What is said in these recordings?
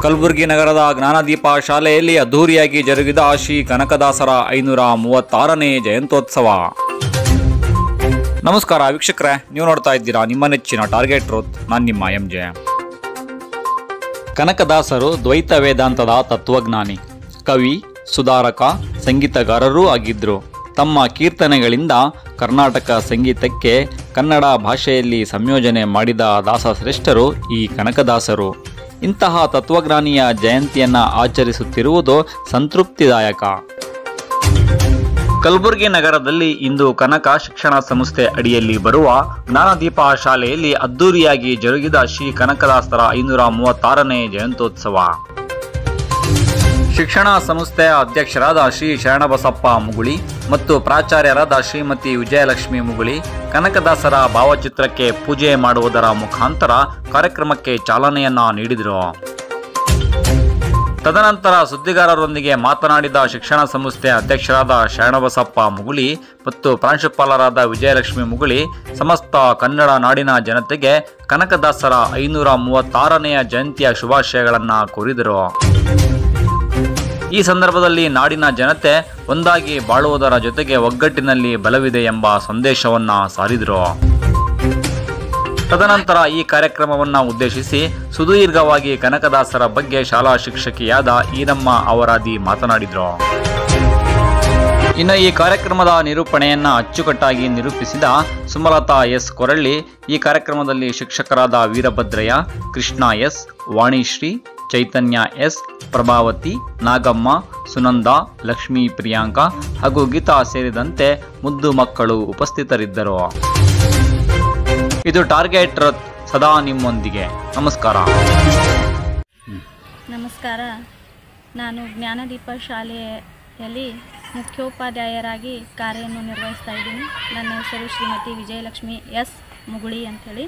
ಕಲಬುರಗಿ ನಗರದ ಜ್ಞಾನದೀಪ ಶಾಲೆಯಲ್ಲಿ ಅದ್ಧೂರಿಯಾಗಿ ಜರುಗಿದ ಶ್ರೀ ಕನಕದಾಸರ 536ನೇ ಜಯಂತ್ಯೋತ್ಸವ. ನಮಸ್ಕಾರ ವೀಕ್ಷಕರೇ, ನೀವು ನೋಡ್ತಾ ಇದ್ದೀರಾ ನಿಮ್ಮ ನೆಚ್ಚಿನ ಟಾರ್ಗೆಟ್ ಟ್ರೂತ್. ನಾನು ನಿಮ್ಮ MJ. ಕನಕದಾಸರು ದ್ವೈತ ವೇದಾಂತದ ತತ್ವಜ್ಞಾನಿ, ಕವಿ, ಸುಧಾರಕ, ಸಂಗೀತಗಾರರೂ ಆಗಿದ್ದರು. ತಮ್ಮ ಕೀರ್ತನೆಗಳಿಂದ ಕರ್ನಾಟಕ ಸಂಗೀತಕ್ಕೆ ಕನ್ನಡ ಭಾಷೆಯಲ್ಲಿ ಸಂಯೋಜನೆ ಮಾಡಿದ ದಾಸಶ್ರೇಷ್ಠರು ಈ ಕನಕದಾಸರು. ಇಂತಹ ತತ್ವಜ್ಞಾನಿಯ ಜಯಂತಿಯನ್ನು ಆಚರಿಸುತ್ತಿರುವುದು ಸಂತೃಪ್ತಿದಾಯಕ. ಕಲಬುರಗಿ ನಗರದಲ್ಲಿ ಇಂದು ಕನಕ ಶಿಕ್ಷಣ ಸಂಸ್ಥೆ ಅಡಿಯಲ್ಲಿ ಬರುವ ಜ್ಞಾನದೀಪ ಶಾಲೆಯಲ್ಲಿ ಅದ್ಧೂರಿಯಾಗಿ ಜರುಗಿದ ಶ್ರೀ ಕನಕದಾಸರ 536ನೇ ಜಯಂತ್ಯೋತ್ಸವ. ಶಿಕ್ಷಣ ಸಂಸ್ಥೆಯ ಅಧ್ಯಕ್ಷರಾದ ಶ್ರೀ ಶರಣಬಸಪ್ಪ ಮುಗುಳಿ ಮತ್ತು ಪ್ರಾಚಾರ್ಯರಾದ ಶ್ರೀಮತಿ ವಿಜಯಲಕ್ಷ್ಮಿ ಮುಗುಳಿ ಕನಕದಾಸರ ಭಾವಚಿತ್ರಕ್ಕೆ ಪೂಜೆ ಮಾಡುವುದರ ಮುಖಾಂತರ ಕಾರ್ಯಕ್ರಮಕ್ಕೆ ಚಾಲನೆಯನ್ನ ನೀಡಿದರು. ತದನಂತರ ಸುದ್ದಿಗಾರರೊಂದಿಗೆ ಮಾತನಾಡಿದ ಶಿಕ್ಷಣ ಸಂಸ್ಥೆಯ ಅಧ್ಯಕ್ಷರಾದ ಶರಣಬಸಪ್ಪ ಮುಗುಳಿ ಮತ್ತು ಪ್ರಾಂಶುಪಾಲರಾದ ವಿಜಯಲಕ್ಷ್ಮಿ ಮುಗುಳಿ ಸಮಸ್ತ ಕನ್ನಡ ನಾಡಿನ ಜನತೆಗೆ ಕನಕದಾಸರ 536ನೇ ಜಯಂತಿಯ ಶುಭಾಶಯಗಳನ್ನು ಕೋರಿದರು. ಈ ಸಂದರ್ಭದಲ್ಲಿ ನಾಡಿನ ಜನತೆ ಒಂದಾಗಿ ಬಾಳುವುದರ ಜೊತೆಗೆ ಒಗ್ಗಟ್ಟಿನಲ್ಲಿ ಬಲವಿದೆ ಎಂಬ ಸಂದೇಶವನ್ನು ಸಾರಿದರು. ತದನಂತರ ಈ ಕಾರ್ಯಕ್ರಮವನ್ನು ಉದ್ದೇಶಿಸಿ ಸುದೀರ್ಘವಾಗಿ ಕನಕದಾಸರ ಬಗ್ಗೆ ಶಾಲಾ ಶಿಕ್ಷಕಿಯಾದ ಈರಮ್ಮ ಅವರಾದಿ ಮಾತನಾಡಿದರು. ಇನ್ನು ಈ ಕಾರ್ಯಕ್ರಮದ ನಿರೂಪಣೆಯನ್ನ ಅಚ್ಚುಕಟ್ಟಾಗಿ ನಿರೂಪಿಸಿದ ಸುಮಲತಾ ಎಸ್ ಕೊರಳ್ಳಿ, ಈ ಕಾರ್ಯಕ್ರಮದಲ್ಲಿ ಶಿಕ್ಷಕರಾದ ವೀರಭದ್ರಯ್ಯ, ಕೃಷ್ಣ ಎಸ್, ವಾಣಿಶ್ರೀ, ಚೈತನ್ಯ ಎಸ್, ಪ್ರಭಾವತಿ, ನಾಗಮ್ಮ, ಸುನಂದ, ಲಕ್ಷ್ಮೀ, ಪ್ರಿಯಾಂಕಾ ಹಾಗೂ ಗೀತಾ ಸೇರಿದಂತೆ ಮುದ್ದು ಮಕ್ಕಳು ಉಪಸ್ಥಿತರಿದ್ದರು. ಇದು ಟಾರ್ಗೆಟ್ ಟ್ರೂತ್, ಸದಾ ನಿಮ್ಮೊಂದಿಗೆ. ನಮಸ್ಕಾರ. ನಮಸ್ಕಾರ. ನಾನು ಜ್ಞಾನದೀಪ ಶಾಲೆಯಲ್ಲಿ ಮುಖ್ಯೋಪಾಧ್ಯಾಯರಾಗಿ ಕಾರ್ಯವನ್ನು ನಿರ್ವಹಿಸ್ತಾ ಇದ್ದೀನಿ. ನನ್ನ ಹೆಸರು ಶ್ರೀಮತಿ ವಿಜಯಲಕ್ಷ್ಮಿ ಎಸ್ ಮುಗುಳಿ ಅಂಥೇಳಿ.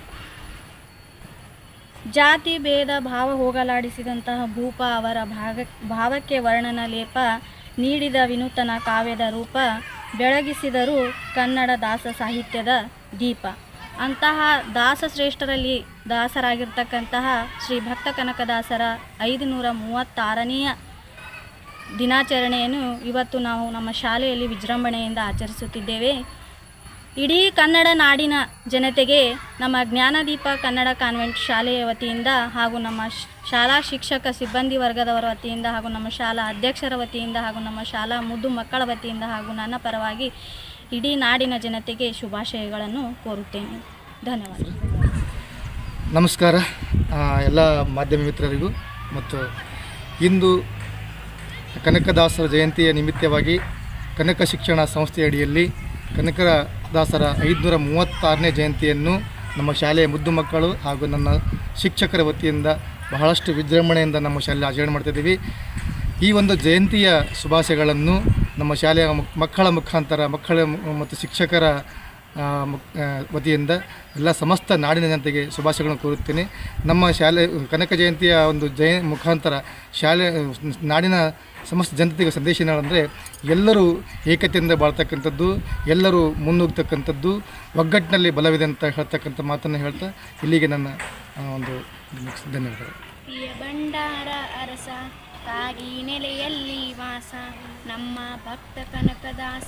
ಜಾತಿ ಭೇದ ಭಾವ ಹೋಗಲಾಡಿಸಿದಂತಹ ಭೂಪ ಅವರ ಭಾವಕ್ಕೆ ವರ್ಣನ ಲೇಪ ನೀಡಿದ ವಿನೂತನ ಕಾವ್ಯದ ರೂಪ ಬೆಳಗಿಸಿದರು ಕನ್ನಡ ದಾಸ ಸಾಹಿತ್ಯದ ದೀಪ. ಅಂತಹ ದಾಸಶ್ರೇಷ್ಠರಲ್ಲಿ ದಾಸರಾಗಿರ್ತಕ್ಕಂತಹ ಶ್ರೀ ಭಕ್ತ ಕನಕದಾಸರ 536ನೆಯ ದಿನಾಚರಣೆಯನ್ನು ಇವತ್ತು ನಾವು ನಮ್ಮ ಶಾಲೆಯಲ್ಲಿ ವಿಜೃಂಭಣೆಯಿಂದ ಆಚರಿಸುತ್ತಿದ್ದೇವೆ. ಇಡೀ ಕನ್ನಡ ನಾಡಿನ ಜನತೆಗೆ ನಮ್ಮ ಜ್ಞಾನದೀಪ ಕನ್ನಡ ಕಾನ್ವೆಂಟ್ ಶಾಲೆಯ ವತಿಯಿಂದ ಹಾಗೂ ನಮ್ಮ ಶಾಲಾ ಶಿಕ್ಷಕ ಸಿಬ್ಬಂದಿ ವರ್ಗದವರ ವತಿಯಿಂದ ಹಾಗೂ ನಮ್ಮ ಶಾಲಾ ಅಧ್ಯಕ್ಷರ ವತಿಯಿಂದ ಹಾಗೂ ನಮ್ಮ ಶಾಲಾ ಮುದ್ದು ಮಕ್ಕಳ ವತಿಯಿಂದ ಹಾಗೂ ನನ್ನ ಪರವಾಗಿ ಇಡೀ ನಾಡಿನ ಜನತೆಗೆ ಶುಭಾಶಯಗಳನ್ನು ಕೋರುತ್ತೇನೆ. ಧನ್ಯವಾದ. ನಮಸ್ಕಾರ ಎಲ್ಲ ಮಾಧ್ಯಮ ಮಿತ್ರರಿಗೂ. ಮತ್ತು ಇಂದು ಕನಕದಾಸರ ಜಯಂತಿಯ ನಿಮಿತ್ತವಾಗಿ ಕನಕ ಶಿಕ್ಷಣ ಸಂಸ್ಥೆಯ ಅಡಿಯಲ್ಲಿ ಕನಕದಾಸರ 536ನೇ ಜಯಂತಿಯನ್ನು ನಮ್ಮ ಶಾಲೆಯ ಮುದ್ದು ಮಕ್ಕಳು ಹಾಗೂ ನನ್ನ ಶಿಕ್ಷಕರ ವತಿಯಿಂದ ಬಹಳಷ್ಟು ವಿಜೃಂಭಣೆಯಿಂದ ನಮ್ಮ ಶಾಲೆಯಲ್ಲಿ ಆಚರಣೆ ಮಾಡ್ತಾಯಿದ್ದೀವಿ. ಈ ಒಂದು ಜಯಂತಿಯ ಶುಭಾಶಯಗಳನ್ನು ನಮ್ಮ ಶಾಲೆಯ ಮಕ್ಕಳ ಮುಖಾಂತರ ಮಕ್ಕಳ ಮತ್ತು ಶಿಕ್ಷಕರ ವತಿಯಿಂದ ಎಲ್ಲ ಸಮಸ್ತ ನಾಡಿನ ಜನತೆಗೆ ಶುಭಾಶಯಗಳನ್ನು ಕೋರುತ್ತೇನೆ. ನಮ್ಮ ಶಾಲೆ ಕನಕ ಜಯಂತಿಯ ಒಂದು ಮುಖಾಂತರ ಶಾಲೆ ನಾಡಿನ ಸಮಸ್ತ ಜನತೆಗೆ ಸಂದೇಶ ಏನಂದರೆ ಎಲ್ಲರೂ ಏಕತೆಯಿಂದ ಬಾಳ್ತಕ್ಕಂಥದ್ದು, ಎಲ್ಲರೂ ಮುನ್ನುಗ್ತಕ್ಕಂಥದ್ದು, ಒಗ್ಗಟ್ಟಿನಲ್ಲಿ ಬಲವಿದೆ ಅಂತ ಹೇಳ್ತಕ್ಕಂಥ ಮಾತನ್ನು ಹೇಳ್ತಾ ಇಲ್ಲಿಗೆ ನನ್ನ ಒಂದು ಧನ್ಯವಾದಗಳು. ಭಂಡಾರ ಅರಸ ಕಾಗಿ ನೆಲೆಯಲ್ಲಿ ವಾಸ ನಮ್ಮ ಭಕ್ತ ಕನಕದಾಸ.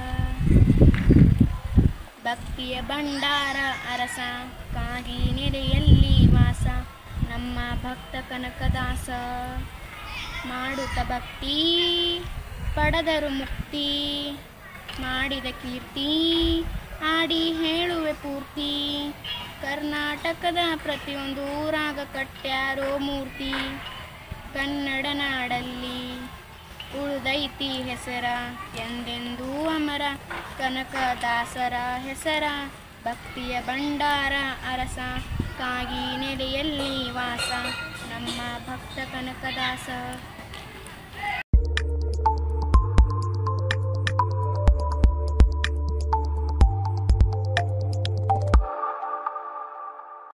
ಭಕ್ತಿಯ ಭಂಡಾರ ಅರಸ ಕಾಗಿ ನೆಲೆಯಲ್ಲಿ ವಾಸ ನಮ್ಮ ಭಕ್ತ ಕನಕದಾಸ. ಮಾಡುತ್ತ ಭಕ್ತಿ ಪಡೆದರು ಮುಕ್ತಿ, ಮಾಡಿದ ಕೀರ್ತಿ ಆಡಿ ಹೇಳುವೆ ಪೂರ್ತಿ. ಕರ್ನಾಟಕದ ಪ್ರತಿಯೊಂದು ಊರಾಗ ಕಟ್ಟ್ಯಾರೋ ಮೂರ್ತಿ, ಕನ್ನಡ ನಾಡಲ್ಲಿ ಉಳಿದೈತಿ ಹೆಸರ ಎಂದೆಂದೂ ಅಮರ ಕನಕದಾಸರ ಹೆಸರ. ಭಕ್ತಿಯ ಭಂಡಾರ ಅರಸ ಕಾಗಿ ನೆಲೆಯಲ್ಲಿ ವಾಸ ನಮ್ಮ ಭಕ್ತ ಕನಕದಾಸ.